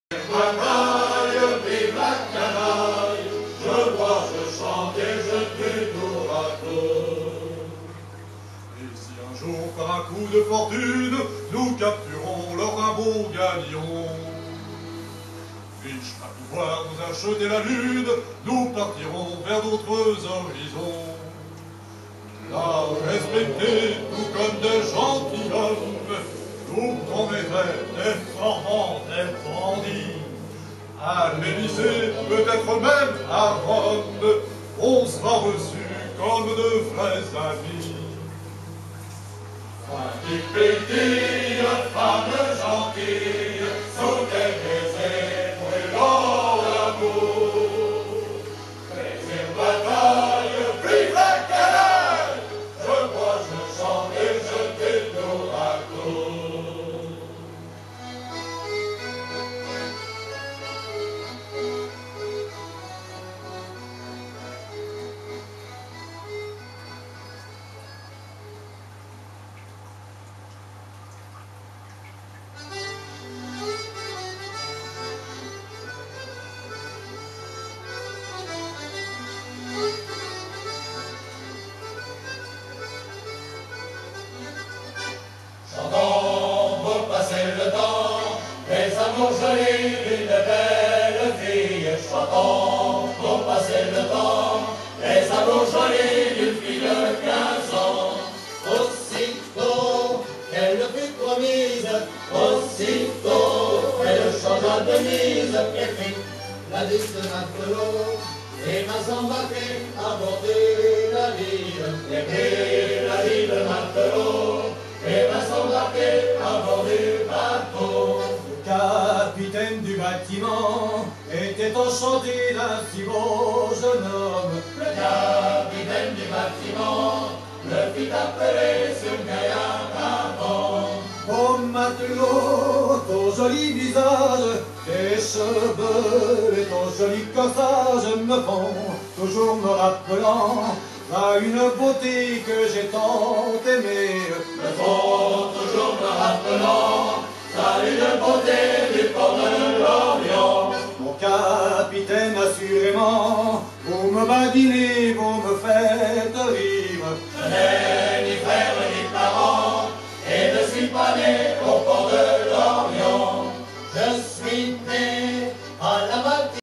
Canaille, vive la canaille, je bois, je chante et je tue tour à tour. Et si un jour, par un coup de fortune, nous capturons leur beau galion, puis-je pas pouvoir nous acheter la lune, nous partirons vers d'autres horizons. Là, respectés, tout comme des gentilshommes, nous promettrait des formants, des bandits. À l'Élysée, peut-être même à Rome, on sera reçus comme de vrais amis. Qui pétille, femme gentille, sous tes baisers brûlant l'amour. Plaisir, bataille, vive la canaille, je bois, je chante et je t'ai tour à tour. Chantons pour passer le temps, les amours jolis d'une belle fille. Chantons pour passer le temps, les amours jolis d'une fille de 15 ans. Aussitôt qu'elle fut promise, aussitôt elle changea de mise, et fit la liste de matelot, et m'a s'embarqué à border la ville, et prit la vie de matelot, et m'a s'embarqué à bord du bateau. Le capitaine du bâtiment était enchanté d'un si beau jeune homme. Le capitaine du bâtiment le fit appeler ce gaillard avant. Ô matelot, ton joli visage, tes cheveux et ton joli corsage me font toujours me rappelant à une beauté que j'ai tant aimée. Me font toujours me rappelant à une beauté du port de l'Orient. Mon capitaine, assurément, vous me badinez, vous me faites rire. Je n'ai ni frère ni parents, et ne suis pas né au